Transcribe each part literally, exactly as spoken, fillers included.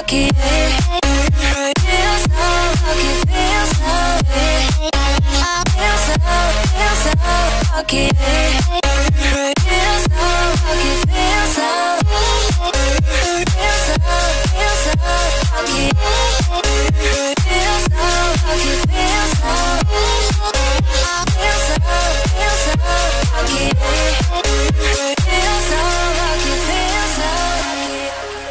lucky. Feel so lucky, feel so lucky. I feel so, feel so lucky. Feel so lucky, feel so, feel so, feel so lucky. Feel so lucky, feel so, I feel so, feel so lucky. Feel so lucky, feel so lucky.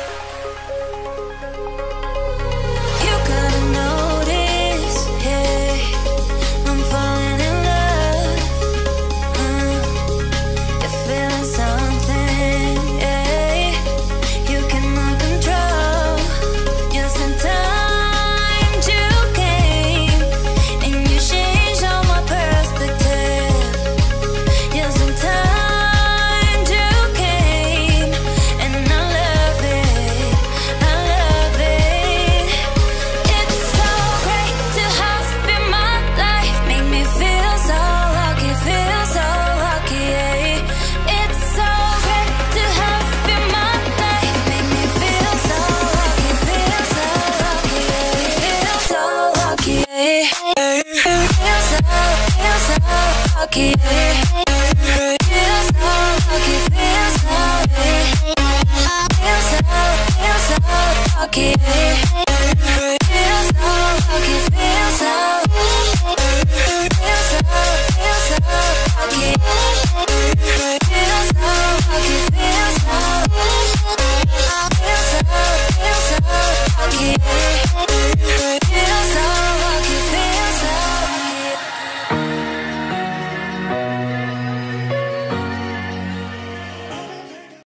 You gotta notice, yeah, I'm falling in love. Uh, you're feeling something, yeah, you cannot control. Just in time you came, and you changed all my perspective. Just in time you came, and I love it, I love it. It's so great to have you in my life, make me feel so lucky, feel so lucky, yeah. It's so great to have you in my life, make me feel so lucky, feel so lucky, yeah. Feel so lucky, yeah. Feel so, feel so lucky, yeah. Feel so lucky, feel so, yeah. I feel so, feel so lucky, yeah.